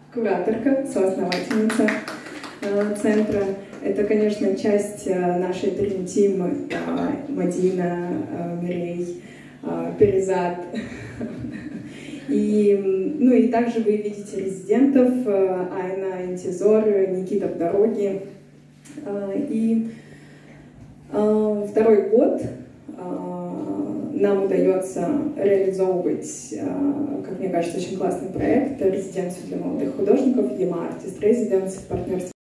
кураторка, соосновательница центра. Это, конечно, часть нашей Dream Team: Мадина, Мирей, Перизат. И также вы видите резидентов: Айна, Интизор, Никита в дороге. И второй год нам удается реализовывать, как мне кажется, очень классный проект — резиденцию для молодых художников, EMA Artist Residence в партнерстве